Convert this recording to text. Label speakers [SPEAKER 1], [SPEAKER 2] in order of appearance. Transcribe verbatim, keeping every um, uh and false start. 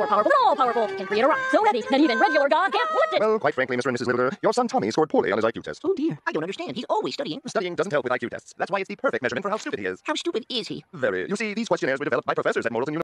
[SPEAKER 1] powerful than all powerful, can create a rock so heavy that even regular God can't lift it.
[SPEAKER 2] Well, quite frankly, Mister and Missus Littler, your son Tommy scored poorly on his I Q test.
[SPEAKER 3] Oh dear, I don't understand. He's always studying.
[SPEAKER 2] Studying doesn't help with I Q tests. That's why it's the perfect measurement for how stupid he is.
[SPEAKER 3] How stupid is he?
[SPEAKER 2] Very. You see, these questionnaires were developed by professors at Morals and